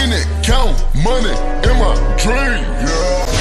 spend it, count money in my dream, yeah.